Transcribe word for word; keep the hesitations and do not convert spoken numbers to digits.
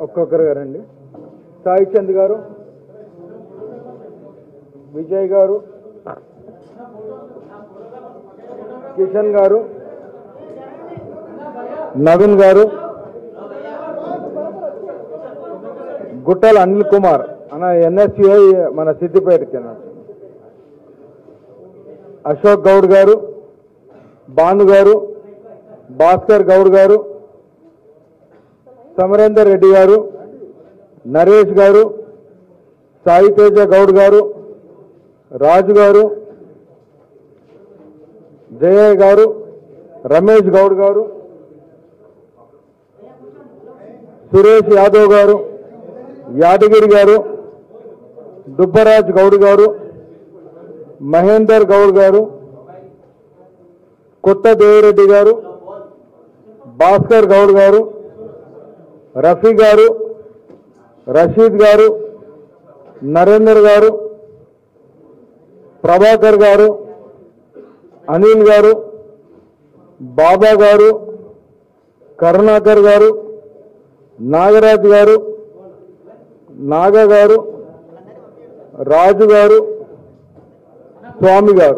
ఒక్కొక్కరు గారండి. సాయి చంద్ గారు, విజయ్ గారు, కిషన్ గారు, నవీన్ గారు, గుట్టల అనిల్ కుమార్ అన్న ఎన్ఎస్యుఐ మన సిద్దిపేటకి, అశోక్ గౌడ్ గారు, భాను గారు, భాస్కర్ గౌడ్ గారు, సమరేందర్ రెడ్డి గారు, నరేష్ గారు, సాయి తేజ గౌడ్ గారు, రాజు గారు, జయ గారు, రమేష్ గౌడ్ గారు, సురేష్ యాదవ్ గారు, యాదగిరి గారు, దుబ్బరాజ్ గౌడ్ గారు, మహేందర్ గౌడ్ గారు, కొత్త దేవిరెడ్డి గారు, భాస్కర్ గౌడ్ గారు, రఫీ గారు, రషీద్ గారు, నరేందర్ గారు, ప్రభాకర్ గారు, అనిల్ గారు, బాబా గారు, కరుణాకర్ గారు, నాగరాజ్ గారు, నాగ గారు, రాజు గారు, స్వామి గారు.